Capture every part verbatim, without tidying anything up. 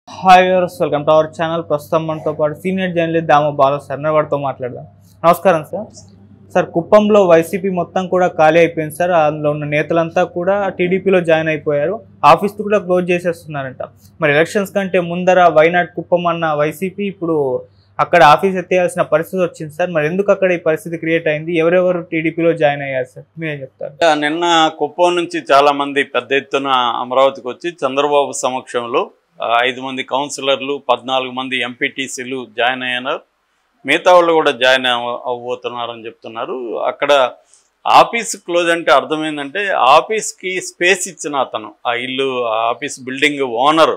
Hi viewers, welcome to our channel. ప్రస్తుతం మనతో పాటు senior journalist Damo Bala sir వారితో మాట్లాడదాం. నమస్కారం సార్. సార్, కుప్పంలో వైసీపీ మొత్తం కూడా ఖాళీ అయిపోయింది సార్. అందులో ఉన్న నేతలంతా కూడా టీడీపీలో జాయిన్ అయిపోయారు. ఆఫీస్ కూడా క్లోజ్ చేసేస్తున్నారంట. మరి ఎలక్షన్స్ కంటే ముందర వైనాడ్ కుప్పం అన్న వైసీపీ ఇప్పుడు అక్కడ ఆఫీస్ ఎత్తేయాల్సిన పరిస్థితి వచ్చింది సార్. మరి ఎందుకు అక్కడ ఈ పరిస్థితి క్రియేట్ అయింది? ఎవరెవరు టీడీపీలో జాయిన్ అయ్యారు సార్? మీరేం చెప్తారు? నిన్న కుప్పం నుంచి చాలా మంది పెద్ద ఎత్తున అమరావతికి వచ్చి చంద్రబాబు సమక్షంలో ఐదు మంది కౌన్సిలర్లు, పద్నాలుగు మంది ఎంపీటీసీలు జాయిన్ అయ్యారు. మిగతా వాళ్ళు కూడా జాయిన్ అవ్వబోతున్నారని చెప్తున్నారు. అక్కడ ఆఫీస్ క్లోజ్ అంటే అర్థమైందంటే ఆఫీస్కి స్పేస్ ఇచ్చిన అతను, ఆ ఇల్లు ఆఫీస్ బిల్డింగ్ ఓనరు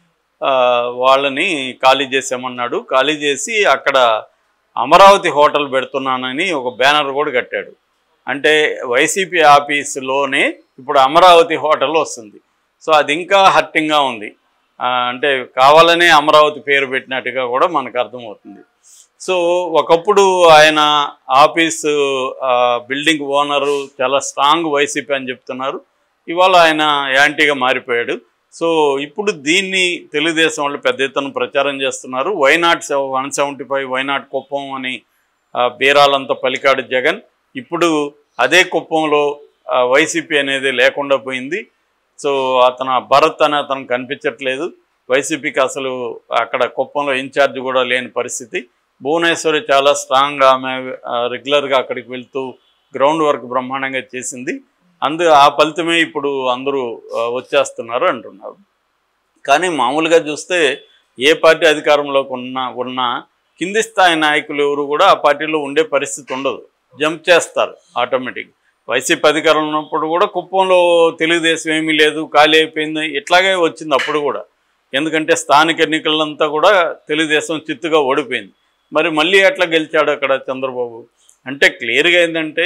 వాళ్ళని ఖాళీ చేసామన్నాడు. ఖాళీ చేసి అక్కడ అమరావతి హోటల్ పెడుతున్నానని ఒక బ్యానర్ కూడా కట్టాడు. అంటే వైసీపీ ఆఫీసులోనే ఇప్పుడు అమరావతి హోటల్ వస్తుంది. సో అది ఇంకా హర్టింగ్గా ఉంది. అంటే కావాలనే అమరావతి పేరు పెట్టినట్టుగా కూడా మనకు అర్థమవుతుంది. సో ఒకప్పుడు ఆయన ఆఫీసు బిల్డింగ్ ఓనరు చాలా స్ట్రాంగ్ వైసీపీ అని చెప్తున్నారు. ఇవాళ ఆయన యాంటీగా మారిపోయాడు. సో ఇప్పుడు దీన్ని తెలుగుదేశం వాళ్ళు పెద్ద ఎత్తున ప్రచారం చేస్తున్నారు. Why not one seventy five why not Kuppam అని బీరాలంతా పలికాడు జగన్. ఇప్పుడు అదే కుప్పంలో వైసీపీ అనేది లేకుండా పోయింది. సో అతను భరత్ అని అతను కనిపించట్లేదు. వైసీపీకి అసలు అక్కడ కుప్పంలో ఇన్ఛార్జ్ కూడా లేని పరిస్థితి. భువనేశ్వరి చాలా స్ట్రాంగ్, ఆమె రెగ్యులర్గా అక్కడికి వెళ్తూ గ్రౌండ్ వర్క్ బ్రహ్మాండంగా చేసింది. అందు ఆ ఫలితమే ఇప్పుడు అందరూ వచ్చేస్తున్నారు అంటున్నారు. కానీ మామూలుగా చూస్తే ఏ పార్టీ అధికారంలోకి ఉన్నా ఉన్నా కింది స్థాయి నాయకులు ఎవరు కూడా ఆ పార్టీలో ఉండే పరిస్థితి ఉండదు. జంప్ చేస్తారు ఆటోమేటిక్. వైసీపీ అధికారం ఉన్నప్పుడు కూడా కుప్పంలో తెలుగుదేశం ఏమీ లేదు, ఖాళీ అయిపోయింది, ఇట్లాగే వచ్చింది అప్పుడు కూడా. ఎందుకంటే స్థానిక ఎన్నికలంతా కూడా తెలుగుదేశం చిత్తుగా ఓడిపోయింది. మరి మళ్ళీ ఎట్లా గెలిచాడు అక్కడ చంద్రబాబు? అంటే క్లియర్గా ఏంటంటే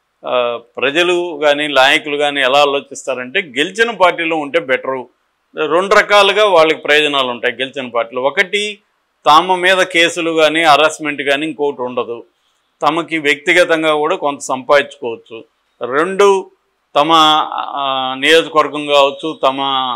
ప్రజలు కానీ నాయకులు కానీ ఎలా ఆలోచిస్తారంటే గెలిచిన పార్టీలో ఉంటే బెటరు. రెండు రకాలుగా వాళ్ళకి ప్రయోజనాలు ఉంటాయి గెలిచిన పార్టీలో. ఒకటి, తమ మీద కేసులు కానీ హరాస్మెంట్ కానీ ఇంకోటి ఉండదు. తమకి వ్యక్తిగతంగా కూడా కొంత సంపాదించుకోవచ్చు. రెండు, తమ నియోజకవర్గం కావచ్చు, తమ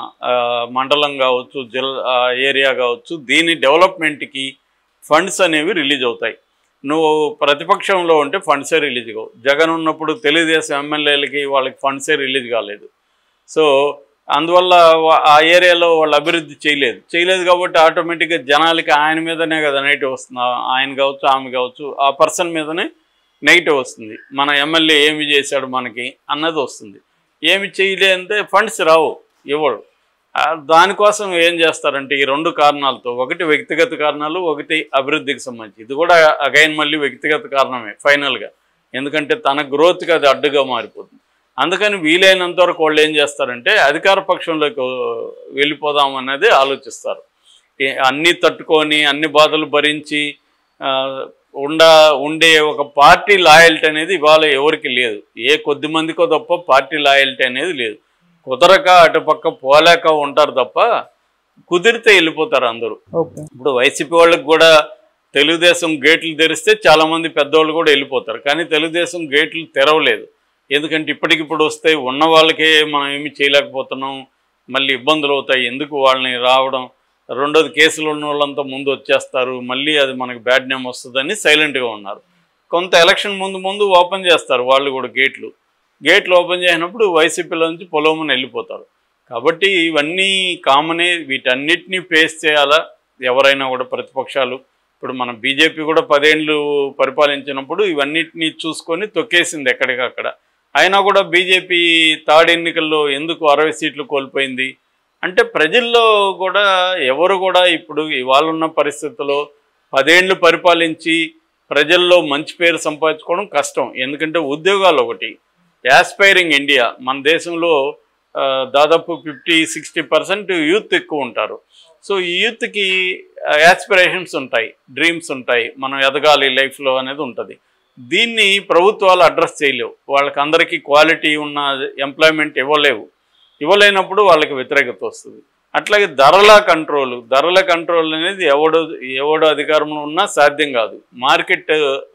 మండలం కావచ్చు, జిల్లా ఏరియా కావచ్చు, దీని డెవలప్మెంట్కి ఫండ్స్ అనేవి రిలీజ్ అవుతాయి. నువ్వు ప్రతిపక్షంలో ఉంటే ఫండ్సే రిలీజ్ కావు. జగన్ ఉన్నప్పుడు తెలుగుదేశం ఎమ్మెల్యేలకి వాళ్ళకి ఫండ్సే రిలీజ్ కాలేదు. సో అందువల్ల ఆ ఏరియాలో వాళ్ళు అభివృద్ధి చేయలేదు చేయలేదు కాబట్టి ఆటోమేటిక్గా జనాలకి ఆయన మీదనే కదా నెగిటివ్ వస్తుంది. ఆయన కావచ్చు, ఆమె కావచ్చు, ఆ పర్సన్ మీదనే నెగిటివ్ వస్తుంది. మన ఎమ్మెల్యే ఏమి చేశాడు మనకి అన్నది వస్తుంది. ఏమి చేయలేదంటే ఫండ్స్ రావు, ఇవ్వడు. దానికోసం ఏం చేస్తారంటే ఈ రెండు కారణాలతో, ఒకటి వ్యక్తిగత కారణాలు, ఒకటి అభివృద్ధికి సంబంధించి. ఇది కూడా అగైన్ మళ్ళీ వ్యక్తిగత కారణమే ఫైనల్గా. ఎందుకంటే తన గ్రోత్కి అది అడ్డుగా మారిపోతుంది. అందుకని వీలైనంత వరకు వాళ్ళు ఏం చేస్తారంటే అధికార పక్షంలోకి వెళ్ళిపోదాం అనేది ఆలోచిస్తారు. అన్నీ తట్టుకొని అన్ని బాధలు భరించి ఉండ ఉండే ఒక పార్టీ లాయల్టీ అనేది ఇవాళ ఎవరికి లేదు. ఏ కొద్ది మందికో తప్ప పార్టీ లాయల్టీ అనేది లేదు. కుదరక అటుపక్క పోలేక ఉంటారు తప్ప కుదిరితే వెళ్ళిపోతారు అందరూ. ఇప్పుడు వైసీపీ వాళ్ళకి కూడా తెలుగుదేశం గేట్లు తెరిస్తే చాలామంది పెద్దవాళ్ళు కూడా వెళ్ళిపోతారు. కానీ తెలుగుదేశం గేట్లు తెరవలేదు. ఎందుకంటే ఇప్పటికిప్పుడు వస్తే ఉన్న వాళ్ళకే మనం ఏమి చేయలేకపోతున్నాం, మళ్ళీ ఇబ్బందులు అవుతాయి, ఎందుకు వాళ్ళని రావడం, రెండోది కేసులు ఉన్న వాళ్ళంతా ముందు వచ్చేస్తారు, మళ్ళీ అది మనకు బ్యాడ్ నేమ్ వస్తుందని సైలెంట్గా ఉన్నారు. కొంత ఎలక్షన్ ముందు ముందు ఓపెన్ చేస్తారు వాళ్ళు కూడా గేట్లు. గేట్లు ఓపెన్ చేసినప్పుడు వైసీపీలో నుంచి పొలవమని వెళ్ళిపోతారు. కాబట్టి ఇవన్నీ కామనే. వీటన్నిటినీ ఫేస్ చేయాలా ఎవరైనా కూడా ప్రతిపక్షాలు. ఇప్పుడు మన బీజేపీ కూడా పదేళ్ళు పరిపాలించినప్పుడు ఇవన్నిటినీ చూసుకొని తొక్కేసింది ఎక్కడికక్కడ. అయినా కూడా బీజేపీ థర్డ్ ఎన్నికల్లో ఎందుకు అరవై సీట్లు కోల్పోయింది అంటే ప్రజల్లో కూడా ఎవరు కూడా ఇప్పుడు ఇవాళ ఉన్న పరిస్థితుల్లో పదేళ్ళు పరిపాలించి ప్రజల్లో మంచి పేరు సంపాదించుకోవడం కష్టం. ఎందుకంటే ఉద్యోగాలు ఒకటి, యాస్పైరింగ్ ఇండియా, మన దేశంలో దాదాపు ఫిఫ్టీ సిక్స్టీ పర్సెంట్ యూత్ ఎక్కువ ఉంటారు. సో ఈ యూత్కి యాస్పిరేషన్స్ ఉంటాయి, డ్రీమ్స్ ఉంటాయి, మనం ఎదగాలి లైఫ్లో అనేది ఉంటుంది. దీన్ని ప్రభుత్వాలు అడ్రస్ చేయలేవు. వాళ్ళకి అందరికీ క్వాలిటీ ఉన్న ఎంప్లాయ్మెంట్ ఇవ్వలేవు. ఇవ్వలేనప్పుడు వాళ్ళకి వ్యతిరేకత వస్తుంది. అట్లాగే ధరల కంట్రోల్ ధరల కంట్రోల్ అనేది ఎవడో ఎవడో అధికారంలో ఉన్నా సాధ్యం కాదు. మార్కెట్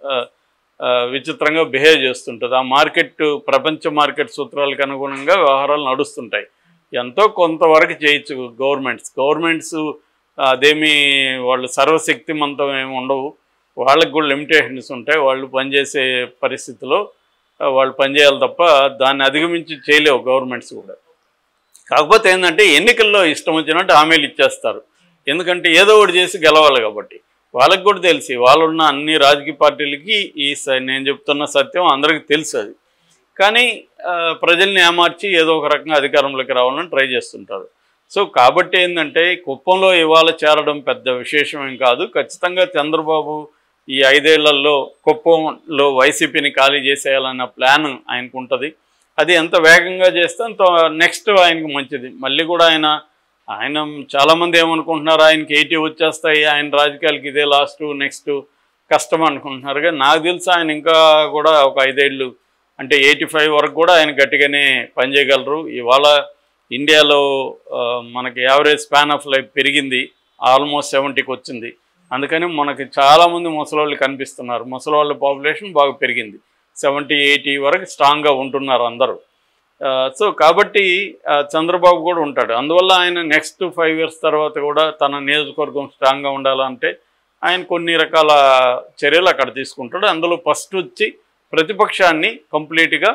విచిత్రంగా బిహేవ్ చేస్తుంటుంది. ఆ మార్కెట్ ప్రపంచ మార్కెట్ సూత్రాలకు అనుగుణంగా వ్యవహారాలు నడుస్తుంటాయి. ఎంతో కొంతవరకు చేయొచ్చు గవర్నమెంట్స్ గవర్నమెంట్స్ అదేమీ వాళ్ళు సర్వశక్తిమంతం ఏమి ఉండవు, వాళ్ళకి కూడా లిమిటేషన్స్ ఉంటాయి. వాళ్ళు పనిచేసే పరిస్థితిలో వాళ్ళు పనిచేయాలి తప్ప దాన్ని అధిగమించి చేయలేవు గవర్నమెంట్స్ కూడా. కాకపోతే ఏంటంటే ఎన్నికల్లో ఇష్టం వచ్చినట్టు హామీలు ఇచ్చేస్తారు, ఎందుకంటే ఏదో ఒకటి చేసి గెలవాలి కాబట్టి. వాళ్ళకి కూడా తెలిసి వాళ్ళున్న అన్ని రాజకీయ పార్టీలకి ఈ నేను చెప్తున్న సత్యం అందరికీ తెలుసు అది. కానీ ప్రజల్ని ఏమార్చి ఏదో ఒక రకంగా అధికారంలోకి రావాలని ట్రై చేస్తుంటారు. సో కాబట్టి ఏంటంటే కుప్పంలో ఇవాళ చేరడం పెద్ద విశేషమేం కాదు. ఖచ్చితంగా చంద్రబాబు ఈ ఐదేళ్లలో కుప్పంలో వైసీపీని ఖాళీ చేసేయాలన్న ప్లాన్ ఆయనకు ఉంటుంది. అది ఎంత వేగంగా చేస్తే అంత నెక్స్ట్ ఆయనకు మంచిది. మళ్ళీ కూడా ఆయన ఆయన చాలామంది ఏమనుకుంటున్నారు, ఆయనకి ఎయిటీ వచ్చేస్తాయి, ఆయన రాజకీయాలకి ఇదే లాస్ట్, నెక్స్ట్ కష్టం అనుకుంటున్నారు. కానీ నాకు తెలిసి ఆయన ఇంకా కూడా ఒక ఐదేళ్ళు అంటే ఎయిటీ ఫైవ్ వరకు కూడా ఆయన గట్టిగానే పనిచేయగలరు. ఇవాళ ఇండియాలో మనకి యావరేజ్ స్పాన్ ఆఫ్ లైఫ్ పెరిగింది, ఆల్మోస్ట్ సెవెంటీకి వచ్చింది. అందుకని మనకి చాలామంది ముసలోళ్ళు కనిపిస్తున్నారు. ముసలోళ్ళ పాపులేషన్ బాగా పెరిగింది, సెవెంటీ ఎయిటీ వరకు స్ట్రాంగ్గా ఉంటున్నారు అందరూ. సో కాబట్టి చంద్రబాబు కూడా ఉంటాడు. అందువల్ల ఆయన నెక్స్ట్ ఫైవ్ ఇయర్స్ తర్వాత కూడా తన నియోజకవర్గం స్ట్రాంగ్గా ఉండాలంటే ఆయన కొన్ని రకాల చర్యలు అక్కడ తీసుకుంటాడు. అందులో ఫస్ట్ వచ్చి ప్రతిపక్షాన్ని కంప్లీట్గా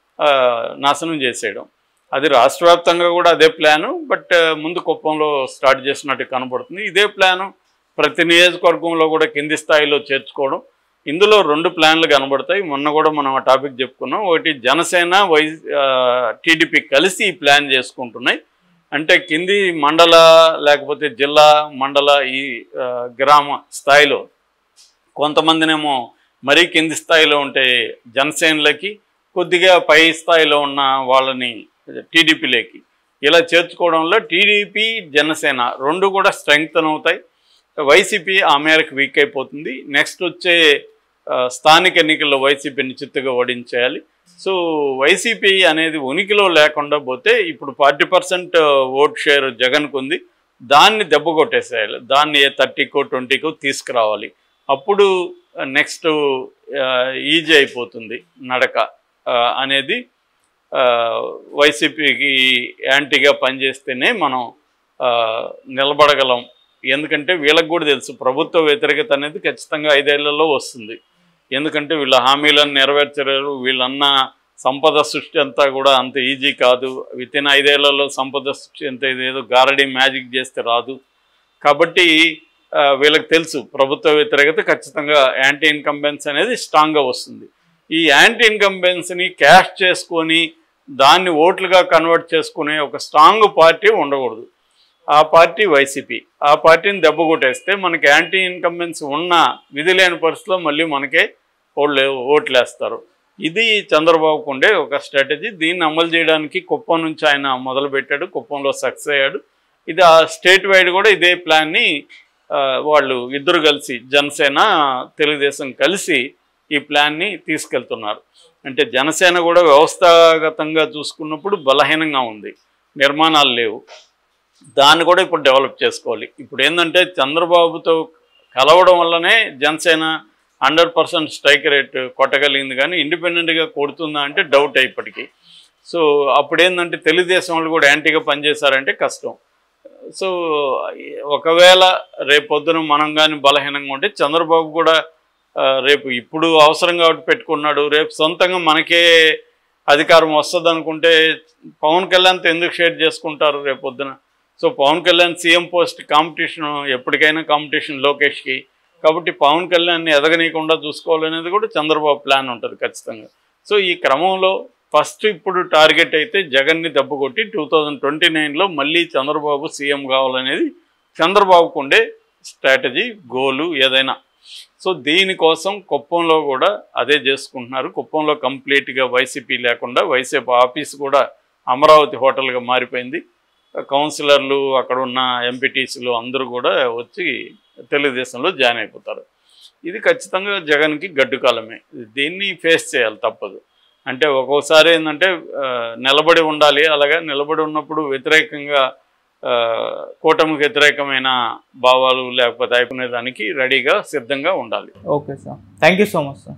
నాశనం చేసేయడం. అది రాష్ట్ర వ్యాప్తంగా కూడా అదే ప్లాను, బట్ ముందు కుప్పంలో స్టార్ట్ చేసినట్టు కనబడుతుంది. ఇదే ప్లాను ప్రతి నియోజకవర్గంలో కూడా కింది స్థాయిలో చేర్చుకోవడం. ఇందులో రెండు ప్లాన్లు కనబడతాయి. మొన్న కూడా మనం ఆ టాపిక్ చెప్పుకున్నాం. ఒకటి జనసేన వై టీడీపీ కలిసి ఈ ప్లాన్ చేసుకుంటున్నాయి. అంటే కింది మండల లేకపోతే జిల్లా మండల ఈ గ్రామ స్థాయిలో కొంతమందినేమో మరీ కింది స్థాయిలో ఉంటే జనసేనలకి, కొద్దిగా పై స్థాయిలో ఉన్న వాళ్ళని టీడీపీలోకి ఇలా చేర్చుకోవడంలో టీడీపీ జనసేన రెండు కూడా స్ట్రెంగ్తన్ అవుతాయి. వైసీపీ ఆ మేరకు వీక్ అయిపోతుంది. నెక్స్ట్ వచ్చే స్థానిక ఎన్నికల్లో వైసీపీని చిత్తుగా ఓడించేయాలి. సో వైసీపీ అనేది ఉనికిలో లేకుండా పోతే ఇప్పుడు ఫార్టీ పర్సెంట్ ఓట్ షేర్ జగన్కు ఉంది, దాన్ని దెబ్బ కొట్టేసేయాలి. దాన్ని థర్టీకో ట్వంటీకో తీసుకురావాలి. అప్పుడు నెక్స్ట్ ఈజీ అయిపోతుంది నడక అనేది. వైసీపీకి యాంటీగా పనిచేస్తేనే మనం నిలబడగలం. ఎందుకంటే వీళ్ళకి కూడా తెలుసు ప్రభుత్వ వ్యతిరేకత అనేది ఖచ్చితంగా ఐదేళ్లలో వస్తుంది. ఎందుకంటే వీళ్ళ హామీలను నెరవేర్చలేరు, వీళ్ళన్న సంపద సృష్టి అంతా కూడా అంత ఈజీ కాదు. విత్ ఇన్ ఐదేళ్లలో సంపద సృష్టి అంత ఇదేదో గారడీ మ్యాజిక్ చేస్తే రాదు. కాబట్టి వీళ్ళకి తెలుసు ప్రభుత్వ వ్యతిరేకత ఖచ్చితంగా యాంటీ ఇన్కంబెన్స్ అనేది స్ట్రాంగ్గా వస్తుంది. ఈ యాంటీ ఇన్కంబెన్స్ని క్యాష్ చేసుకొని దాన్ని ఓట్లుగా కన్వర్ట్ చేసుకునే ఒక స్ట్రాంగ్ పార్టీ ఉండకూడదు. ఆ పార్టీ వైసీపీ. ఆ పార్టీని దెబ్బ కొట్టేస్తే మనకి యాంటీ ఇన్కంబెన్స్ ఉన్న విధి లేని పరిస్థితిలో మళ్ళీ మనకే ఓట్లు ఓట్లేస్తారు. ఇది చంద్రబాబుకు ఉండే ఒక స్ట్రాటజీ. దీన్ని అమలు చేయడానికి కుప్పం నుంచి ఆయన మొదలుపెట్టాడు, కుప్పంలో సక్సెస్ అయ్యాడు. ఇది ఆ స్టేట్ వైడ్ కూడా ఇదే ప్లాన్ని వాళ్ళు ఇద్దరు కలిసి జనసేన తెలుగుదేశం కలిసి ఈ ప్లాన్ని తీసుకెళ్తున్నారు. అంటే జనసేన కూడా వ్యవస్థాగతంగా చూసుకున్నప్పుడు బలహీనంగా ఉంది, నిర్మాణాలు లేవు. దాన్ని కూడా ఇప్పుడు డెవలప్ చేసుకోవాలి. ఇప్పుడు ఏంటంటే చంద్రబాబుతో కలవడం వల్లనే Janasena hundred percent strike rate కొట్టగలిగింది, కానీ ఇండిపెండెంట్గా కొడుతుందా అంటే డౌట్ ఇప్పటికీ. సో అప్పుడేంటంటే తెలుగుదేశం వాళ్ళు కూడా యాంటీగా పనిచేశారంటే కష్టం. సో ఒకవేళ రేపొద్దున మనం కానీ బలహీనంగా ఉంటే చంద్రబాబు కూడా రేపు ఇప్పుడు అవసరం కాబట్టి పెట్టుకున్నాడు, రేపు సొంతంగా మనకే అధికారం వస్తుంది అనుకుంటే పవన్ కళ్యాణ్తో ఎందుకు షేర్ చేసుకుంటారు రేపొద్దున? So Pawan Kalyan CM post competition ఎప్పటికైనా కాంపిటీషన్ లోకేష్కి. కాబట్టి పవన్ కళ్యాణ్ని ఎదగనీయకుండా చూసుకోవాలనేది కూడా చంద్రబాబు ప్లాన్ ఉంటుంది ఖచ్చితంగా. సో ఈ క్రమంలో ఫస్ట్ ఇప్పుడు టార్గెట్ అయితే జగన్ని దెబ్బకొట్టి టూ థౌజండ్ ట్వంటీ నైన్లో మళ్ళీ చంద్రబాబు సీఎం కావాలనేది చంద్రబాబుకు ఉండే స్ట్రాటజీ, గోలు ఏదైనా. సో దీనికోసం కుప్పంలో కూడా అదే చేసుకుంటున్నారు. కుప్పంలో కంప్లీట్గా వైసీపీ లేకుండా వైసీపీ ఆఫీస్ కూడా అమరావతి హోటల్గా మారిపోయింది. కౌన్సిలర్లు అక్కడ ఉన్న ఎంపీటీసీలు అందరూ కూడా వచ్చి తెలుగుదేశంలో జాయిన్ అయిపోతారు. ఇది ఖచ్చితంగా జగన్కి గడ్డు కాలమే. దీన్ని ఫేస్ చేయాలి, తప్పదు. అంటే ఒక్కోసారి ఏంటంటే నిలబడి ఉండాలి. అలాగా నిలబడి ఉన్నప్పుడు వ్యతిరేకంగా కూటమికి వ్యతిరేకమైన భావాలు లేకపోతే అయిపోయిన దానికి రెడీగా సిద్ధంగా ఉండాలి. Okay sir, thank you so much sir.